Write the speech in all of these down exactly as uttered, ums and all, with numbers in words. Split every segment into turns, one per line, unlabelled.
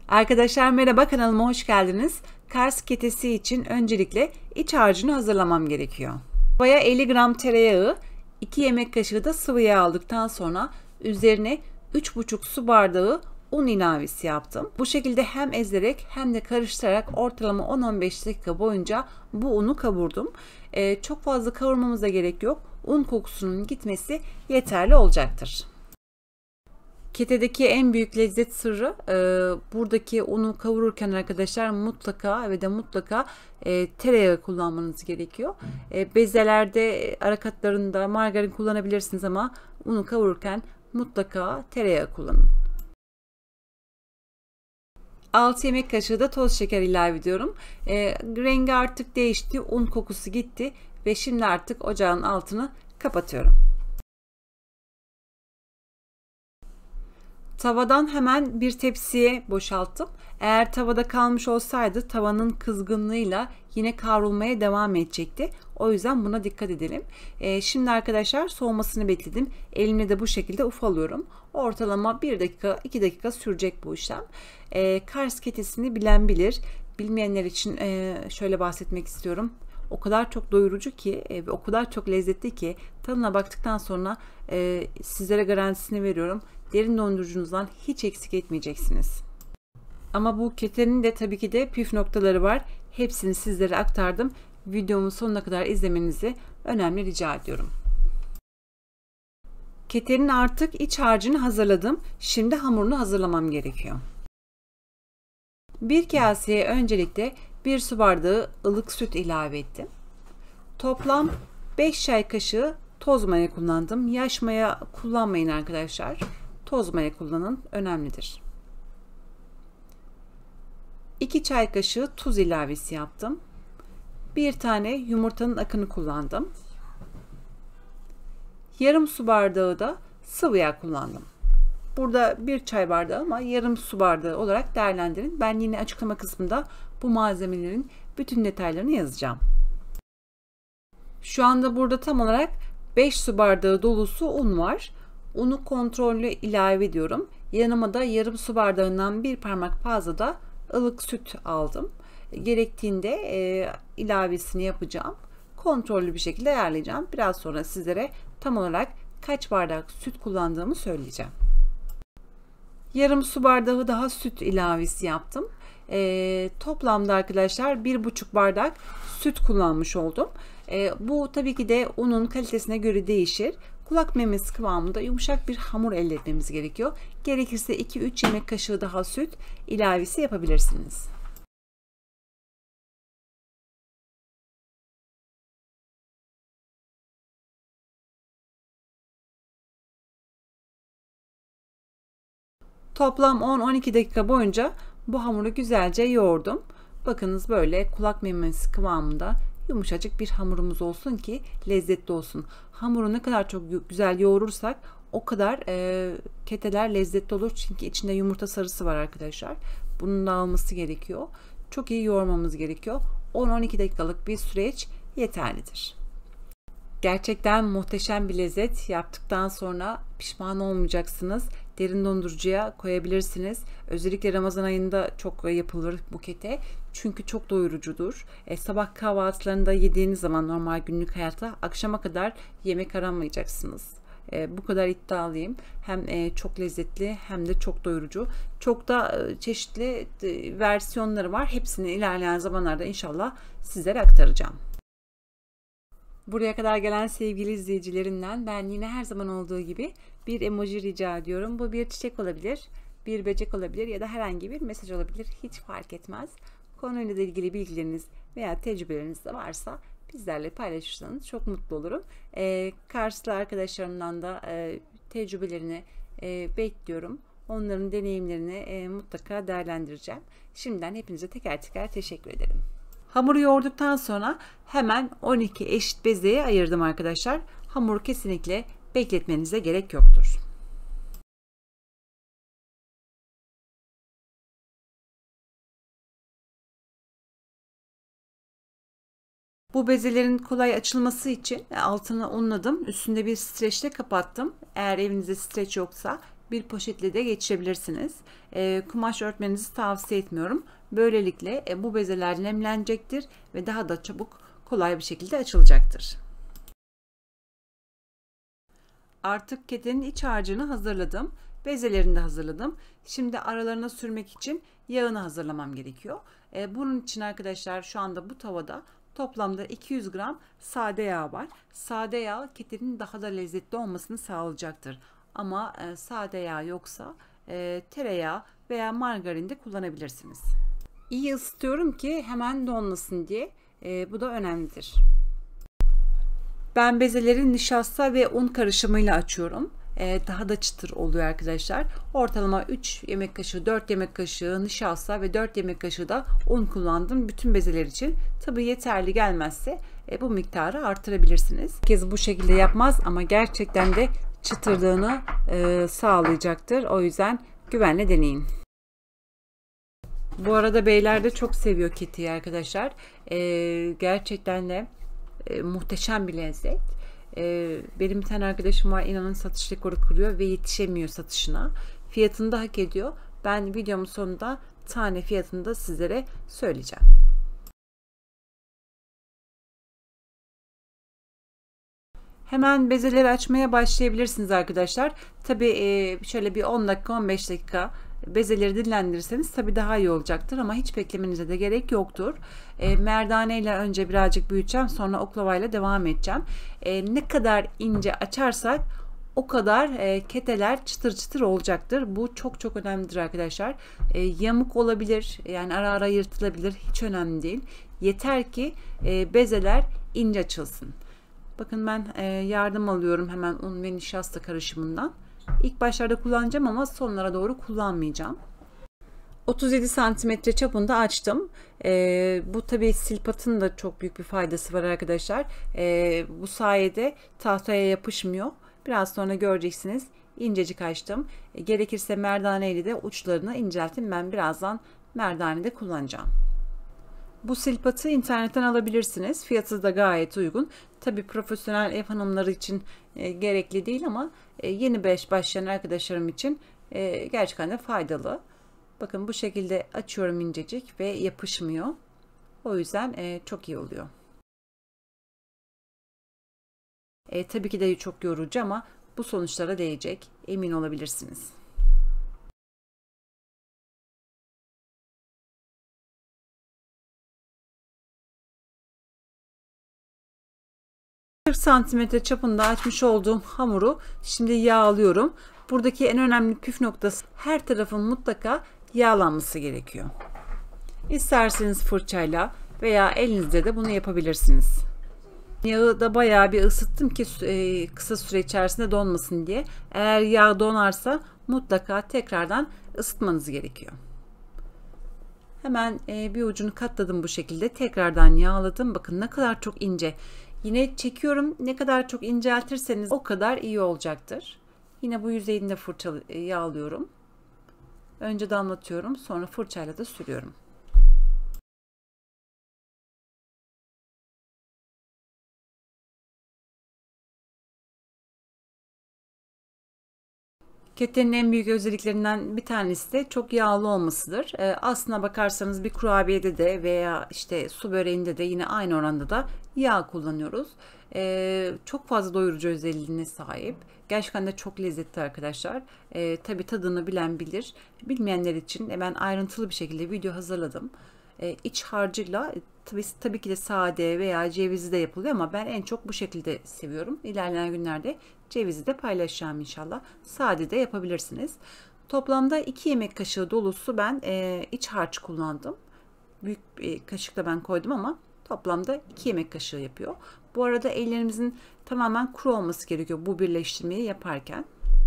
Arkadaşlar merhaba, kanalıma hoş geldiniz. Kars ketesi için öncelikle iç harcını hazırlamam gerekiyor. Tavaya elli gram tereyağı, iki yemek kaşığı da sıvı yağ aldıktan sonra üzerine üç buçuk su bardağı un ilavesi yaptım. Bu şekilde hem ezerek hem de karıştırarak ortalama on on beş dakika boyunca bu unu kavurdum. Ee, çok fazla kavurmamıza gerek yok. Un kokusunun gitmesi yeterli olacaktır. Ketedeki en büyük lezzet sırrı e, buradaki unu kavururken arkadaşlar mutlaka ve de mutlaka e, tereyağı kullanmanız gerekiyor. E, bezelerde, arakatlarında margarin kullanabilirsiniz ama unu kavururken mutlaka tereyağı kullanın. altı yemek kaşığı da toz şeker ilave ediyorum. E, rengi artık değişti, un kokusu gitti ve şimdi artık ocağın altını kapatıyorum. Tavadan hemen bir tepsiye boşalttım. Eğer tavada kalmış olsaydı tavanın kızgınlığıyla yine kavrulmaya devam edecekti. O yüzden buna dikkat edelim. Ee, şimdi arkadaşlar soğumasını bekledim. Elimle de bu şekilde ufalıyorum. Ortalama bir dakika iki dakika sürecek bu işlem. Ee, Kars ketesini bilen bilir. Bilmeyenler için e, şöyle bahsetmek istiyorum. O kadar çok doyurucu ki ve o kadar çok lezzetli ki tadına baktıktan sonra e, sizlere garantisini veriyorum. Derin dondurucunuzdan hiç eksik etmeyeceksiniz. Ama bu ketenin de tabii ki de püf noktaları var. Hepsini sizlere aktardım. Videomun sonuna kadar izlemenizi önemli rica ediyorum. Ketenin artık iç harcını hazırladım. Şimdi hamurunu hazırlamam gerekiyor. Bir kaseye öncelikle bir su bardağı ılık süt ilave ettim. Toplam beş çay kaşığı toz maya kullandım. Yaş maya kullanmayın arkadaşlar. Toz maya kullanın, önemlidir. iki çay kaşığı tuz ilavesi yaptım. Bir tane yumurtanın akını kullandım. Yarım su bardağı da sıvı yağ kullandım. Burada bir çay bardağı ama yarım su bardağı olarak değerlendirin. Ben yine açıklama kısmında bu malzemelerin bütün detaylarını yazacağım. Şu anda burada tam olarak beş su bardağı dolusu un var. Unu kontrollü ilave ediyorum. Yanıma da yarım su bardağından bir parmak fazla da ılık süt aldım. Gerektiğinde e, ilavesini yapacağım. Kontrollü bir şekilde ayarlayacağım. Biraz sonra sizlere tam olarak kaç bardak süt kullandığımı söyleyeceğim. Yarım su bardağı daha süt ilavesi yaptım. E, toplamda arkadaşlar bir buçuk bardak süt kullanmış oldum. E, bu tabii ki de unun kalitesine göre değişir. Kulak memesi kıvamında yumuşak bir hamur elde etmemiz gerekiyor. Gerekirse iki üç yemek kaşığı daha süt ilavesi yapabilirsiniz. Toplam on on iki dakika boyunca bu hamuru güzelce yoğurdum. Bakınız böyle kulak memesi kıvamında yumuşacık bir hamurumuz olsun ki lezzetli olsun. Hamuru ne kadar çok güzel yoğurursak o kadar e, keteler lezzetli olur. Çünkü içinde yumurta sarısı var arkadaşlar. Bunun da alması gerekiyor. Çok iyi yoğurmamız gerekiyor. on on iki dakikalık bir süreç yeterlidir. Gerçekten muhteşem bir lezzet. Yaptıktan sonra pişman olmayacaksınız. Derin dondurucuya koyabilirsiniz. Özellikle Ramazan ayında çok yapılır bu kete. Çünkü çok doyurucudur. E, sabah kahvaltılarında yediğiniz zaman normal günlük hayatta akşama kadar yemek aramayacaksınız. E, bu kadar iddialıyım. Hem e, çok lezzetli hem de çok doyurucu. Çok da e, çeşitli e, versiyonları var. Hepsini ilerleyen zamanlarda inşallah sizlere aktaracağım. Buraya kadar gelen sevgili izleyicilerimden ben yine her zaman olduğu gibi bir emoji rica ediyorum. Bu bir çiçek olabilir, bir böcek olabilir ya da herhangi bir mesaj olabilir. Hiç fark etmez. Konuyla ilgili bilgileriniz veya tecrübeleriniz de varsa bizlerle paylaşırsanız çok mutlu olurum. Ee, Karslı arkadaşlarımdan da e, tecrübelerini e, bekliyorum. Onların deneyimlerini e, mutlaka değerlendireceğim. Şimdiden hepinize teker teker teşekkür ederim. Hamuru yoğurduktan sonra hemen on iki eşit bezeye ayırdım arkadaşlar. Hamuru kesinlikle bekletmenize gerek yoktur. Bu bezelerin kolay açılması için altını unladım. Üstünde bir streçle kapattım. Eğer evinizde streç yoksa bir poşetle de geçirebilirsiniz. E, kumaş örtmenizi tavsiye etmiyorum. Böylelikle e, bu bezeler nemlenecektir ve daha da çabuk, kolay bir şekilde açılacaktır. Artık ketenin iç harcını hazırladım. Bezelerini de hazırladım. Şimdi aralarına sürmek için yağını hazırlamam gerekiyor. E, bunun için arkadaşlar şu anda bu tavada toplamda iki yüz gram sade yağ var. Sade yağ ketenin daha da lezzetli olmasını sağlayacaktır. Ama e, sade yağ yoksa e, tereyağı veya margarin de kullanabilirsiniz. İyi ısıtıyorum ki hemen donmasın diye. E, bu da önemlidir. Ben bezeleri nişasta ve un karışımıyla açıyorum. Ee, daha da çıtır oluyor arkadaşlar. Ortalama üç yemek kaşığı, dört yemek kaşığı nişasta ve dört yemek kaşığı da un kullandım bütün bezeler için. Tabi yeterli gelmezse e, bu miktarı artırabilirsiniz. Herkes bu şekilde yapmaz ama gerçekten de çıtırlığını e, sağlayacaktır. O yüzden güvenle deneyin. Bu arada beyler de çok seviyor ketiği arkadaşlar. E, gerçekten de E, muhteşem bir lezzet. E, benim bir tane arkadaşım var, inanın satış rekoru kırıyor ve yetişemiyor satışına. Fiyatını da hak ediyor. Ben videomun sonunda tane fiyatını da sizlere söyleyeceğim. Hemen bezeleri açmaya başlayabilirsiniz arkadaşlar. Tabii e, şöyle bir on dakika on beş dakika bezeleri dinlendirirseniz tabii daha iyi olacaktır ama hiç beklemenize de gerek yoktur. E, merdane ile önce birazcık büyüteceğim, sonra oklavayla devam edeceğim. E, ne kadar ince açarsak o kadar e, keteler çıtır çıtır olacaktır. Bu çok çok önemlidir arkadaşlar. E, yamuk olabilir, yani ara ara yırtılabilir, hiç önemli değil. Yeter ki e, bezeler ince açılsın. Bakın ben e, yardım alıyorum hemen un ve nişasta karışımından. İlk başlarda kullanacağım ama sonlara doğru kullanmayacağım. otuz yedi santimetre çapında açtım. E, bu tabii silpatın da çok büyük bir faydası var arkadaşlar. E, bu sayede tahtaya yapışmıyor. Biraz sonra göreceksiniz. İncecik açtım. E, gerekirse merdane ile de uçlarını inceltin. Ben birazdan merdanede kullanacağım. Bu silpatı internetten alabilirsiniz. Fiyatı da gayet uygun. Tabi profesyonel ev hanımları için e, gerekli değil ama e, yeni beş başlayan arkadaşlarım için e, gerçekten de faydalı. Bakın bu şekilde açıyorum incecik ve yapışmıyor. O yüzden e, çok iyi oluyor. E, tabii ki de çok yorucu ama bu sonuçlara değecek. Emin olabilirsiniz. kırk santimetre çapında açmış olduğum hamuru şimdi yağlıyorum. Buradaki en önemli püf noktası, her tarafın mutlaka yağlanması gerekiyor. İsterseniz fırçayla veya elinizde de bunu yapabilirsiniz. Yağı da bayağı bir ısıttım ki kısa süre içerisinde donmasın diye. Eğer yağ donarsa mutlaka tekrardan ısıtmanız gerekiyor. Hemen bir ucunu katladım bu şekilde. Tekrardan yağladım. Bakın ne kadar çok ince. Yine çekiyorum. Ne kadar çok inceltirseniz o kadar iyi olacaktır. Yine bu yüzeyini de fırça yağlıyorum. Önce damlatıyorum. Sonra fırçayla da sürüyorum. Ketenin en büyük özelliklerinden bir tanesi de çok yağlı olmasıdır. Ee, aslına bakarsanız bir kurabiyede de veya işte su böreğinde de yine aynı oranda da yağ kullanıyoruz. Ee, çok fazla doyurucu özelliğine sahip. Gerçekten de çok lezzetli arkadaşlar. Ee, tabii tadını bilen bilir. Bilmeyenler için ben ayrıntılı bir şekilde video hazırladım. Ee, iç harcıyla tabii, tabii ki de sade veya cevizli de yapılıyor ama ben en çok bu şekilde seviyorum. İlerleyen günlerde cevizi de paylaşacağım inşallah. Sade de yapabilirsiniz. Toplamda iki yemek kaşığı dolusu ben e, iç harç kullandım. Büyük bir kaşıkla ben koydum ama toplamda iki yemek kaşığı yapıyor. Bu arada ellerimizin tamamen kuru olması gerekiyor bu birleştirmeyi yaparken.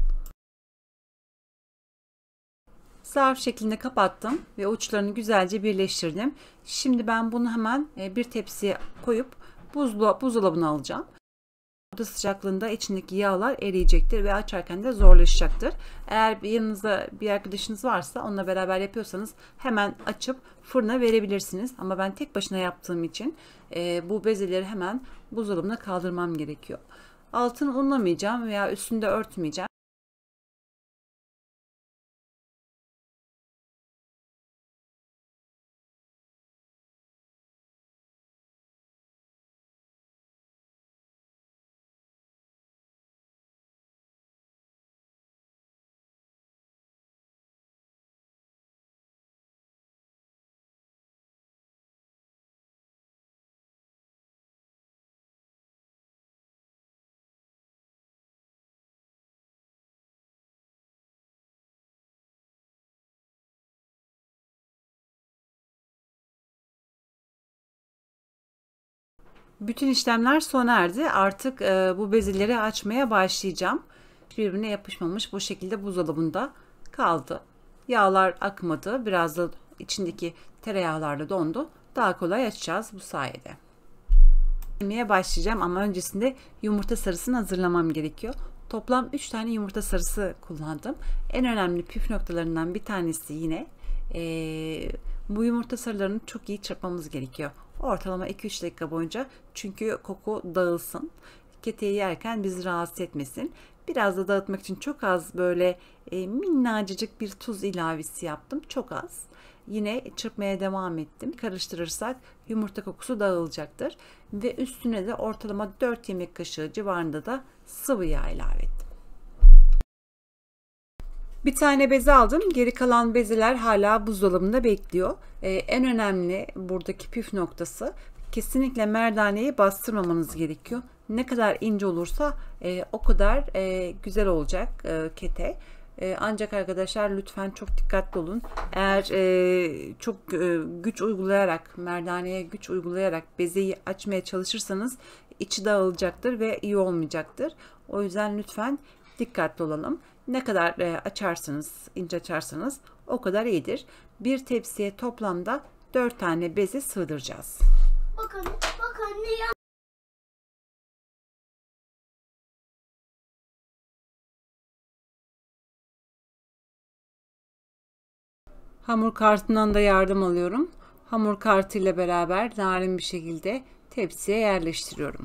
Zarf şeklinde kapattım ve uçlarını güzelce birleştirdim. Şimdi ben bunu hemen bir tepsiye koyup buzlu, buzdolabına alacağım. Oda sıcaklığında içindeki yağlar eriyecektir ve açarken de zorlaşacaktır. Eğer yanınızda bir arkadaşınız varsa onunla beraber yapıyorsanız hemen açıp fırına verebilirsiniz. Ama ben tek başına yaptığım için e, bu bezeleri hemen buzdolabına kaldırmam gerekiyor. Altını unlamayacağım veya üstünde örtmeyeceğim. Bütün işlemler sona erdi. Artık e, bu bezeleri açmaya başlayacağım. Birbirine yapışmamış bu şekilde buzdolabında kaldı. Yağlar akmadı. Biraz da içindeki tereyağlarla dondu. Daha kolay açacağız bu sayede. Yemeye başlayacağım ama öncesinde yumurta sarısını hazırlamam gerekiyor. Toplam üç tane yumurta sarısı kullandım. En önemli püf noktalarından bir tanesi yine ee, bu yumurta sarılarını çok iyi çırpmamız gerekiyor. Ortalama iki üç dakika boyunca, çünkü koku dağılsın. Keteği yerken bizi rahatsız etmesin. Biraz da dağıtmak için çok az böyle e, minnacık bir tuz ilavesi yaptım. Çok az. Yine çırpmaya devam ettim. Karıştırırsak yumurta kokusu dağılacaktır. Ve üstüne de ortalama dört yemek kaşığı civarında da sıvı yağ ilave ettim. Bir tane beze aldım. Geri kalan bezeler hala buzdolabında bekliyor. Ee, en önemli buradaki püf noktası, kesinlikle merdaneyi bastırmamanız gerekiyor. Ne kadar ince olursa e, o kadar e, güzel olacak e, kete. E, ancak arkadaşlar lütfen çok dikkatli olun. Eğer e, çok e, güç uygulayarak, merdaneye güç uygulayarak bezeyi açmaya çalışırsanız içi dağılacaktır ve iyi olmayacaktır. O yüzden lütfen dikkatli olalım. Ne kadar e, açarsanız, ince açarsanız o kadar iyidir. Bir tepsiye toplamda dört tane beze sığdıracağız.
Bakın, bakın ne ya?
Hamur kartından da yardım alıyorum. Hamur kartı ile beraber narin bir şekilde tepsiye yerleştiriyorum.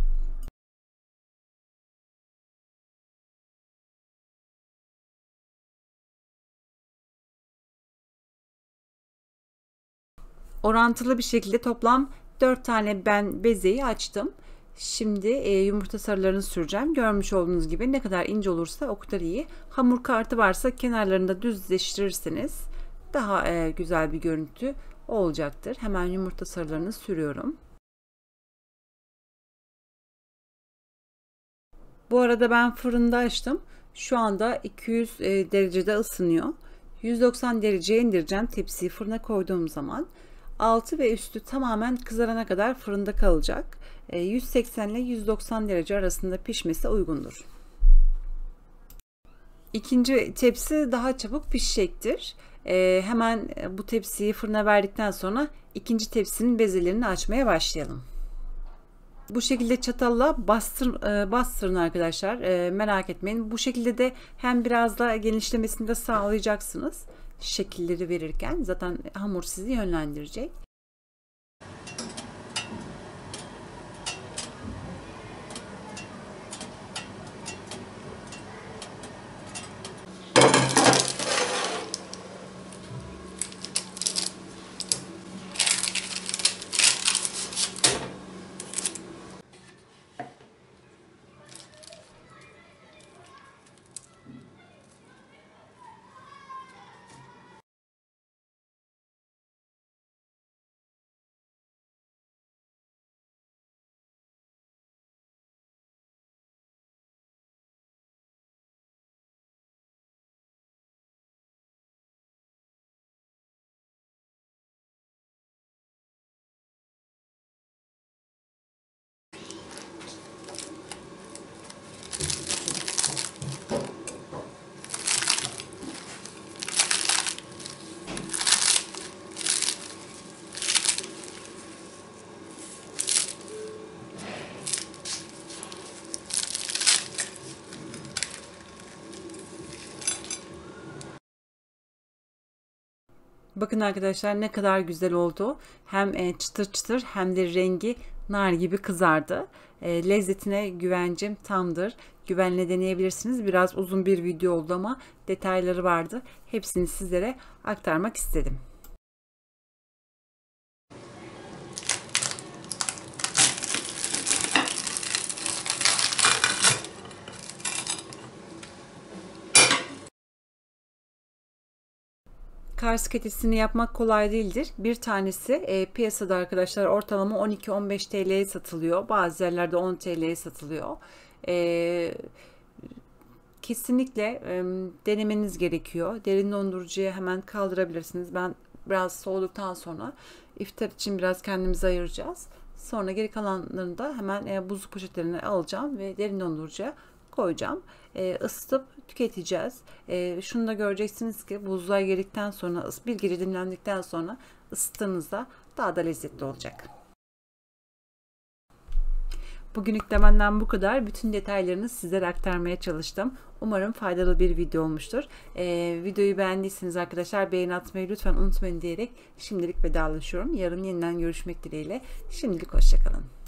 Orantılı bir şekilde toplam dört tane ben bezeyi açtım. Şimdi e, yumurta sarılarını süreceğim. Görmüş olduğunuz gibi ne kadar ince olursa o kadar iyi. Hamur kartı varsa kenarlarında düzleştirirseniz daha e, güzel bir görüntü olacaktır. Hemen yumurta sarılarını sürüyorum. Bu arada ben fırında açtım. Şu anda iki yüz e, derecede ısınıyor. yüz doksan dereceye indireceğim tepsiyi fırına koyduğum zaman. Altı ve üstü tamamen kızarana kadar fırında kalacak. E, yüz seksen ile yüz doksan derece arasında pişmesi uygundur. İkinci tepsi daha çabuk pişecektir. E, hemen bu tepsiyi fırına verdikten sonra ikinci tepsinin bezelerini açmaya başlayalım. Bu şekilde çatalla bastır, e, bastırın arkadaşlar. E, merak etmeyin. Bu şekilde de hem biraz da genişlemesini de sağlayacaksınız. Şekilleri verirken zaten hamur sizi yönlendirecek. Bakın arkadaşlar ne kadar güzel oldu. Hem çıtır çıtır hem de rengi nar gibi kızardı. Lezzetine güvencim tamdır. Güvenle deneyebilirsiniz. Biraz uzun bir video oldu ama detayları vardı. Hepsini sizlere aktarmak istedim. Kars ketesini yapmak kolay değildir. Bir tanesi e, piyasada arkadaşlar ortalama on iki on beş T L'ye satılıyor. Bazı yerlerde on T L'ye satılıyor. E, kesinlikle e, denemeniz gerekiyor. Derin dondurucuya hemen kaldırabilirsiniz. Ben biraz soğuduktan sonra iftar için biraz kendimize ayıracağız. Sonra geri kalanlarını da hemen e, buzluk poşetlerine alacağım ve derin dondurucuya koyacağım. E, ısıtıp tüketeceğiz. E, şunu da göreceksiniz ki buzluğa girdikten sonra, bir gece dinlendikten sonra ısıttığınızda daha da lezzetli olacak. Bugünlük de benden bu kadar. Bütün detaylarını sizlere aktarmaya çalıştım. Umarım faydalı bir video olmuştur. Ee, videoyu beğendiyseniz arkadaşlar beğeni atmayı lütfen unutmayın diyerek şimdilik vedalaşıyorum. Yarın yeniden görüşmek dileğiyle. Şimdilik hoşçakalın.